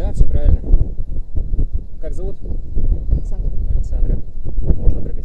Да, все правильно. Как зовут? Александр. Александра. Можно прыгать.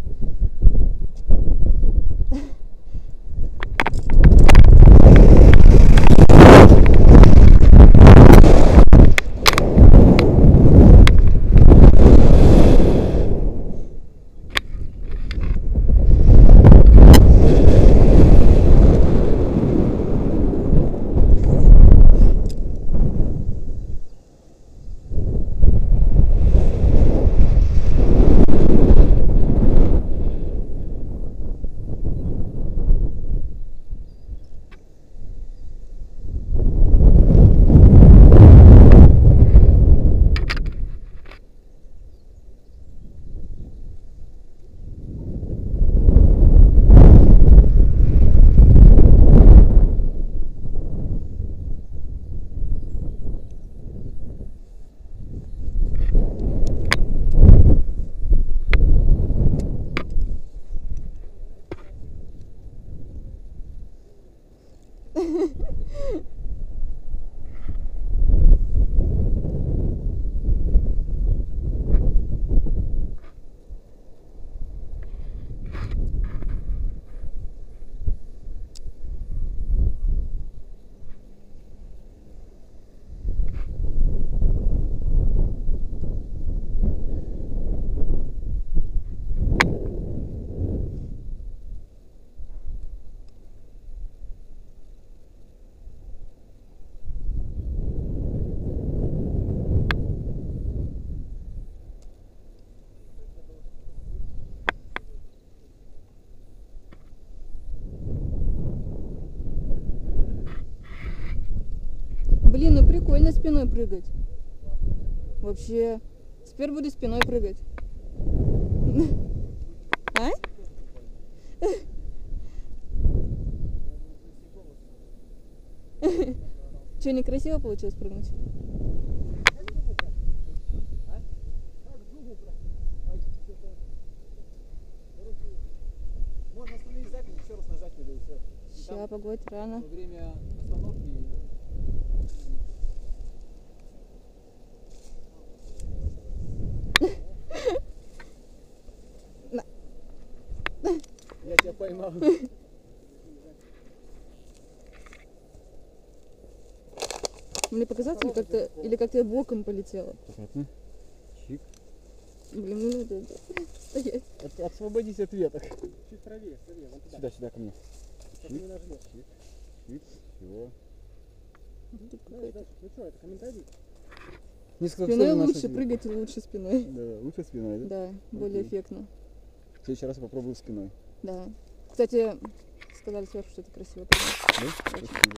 Блин, ну прикольно спиной прыгать. Вообще. Теперь буду спиной прыгать. А? Че, некрасиво получилось прыгнуть? Можно остановить запись, еще раз нажать и все. Сейчас, погодь, рано. Во время остановки. Я тебя поймал. Мне показалось, или как-то я боком полетела. Понятно. Чик. Блин, ну надо стоять. Освободись от веток. Чуть правее, вон туда. Сюда, сюда ко мне. Чик, чик, чик, всего. Ну что, это комментарий? Спиной лучше, прыгать лучше спиной. Да, лучше спиной, да? Да, более эффектно. В следующий раз я попробую спиной. Да. Кстати, сказали сверху, что это красиво. Да? Спасибо.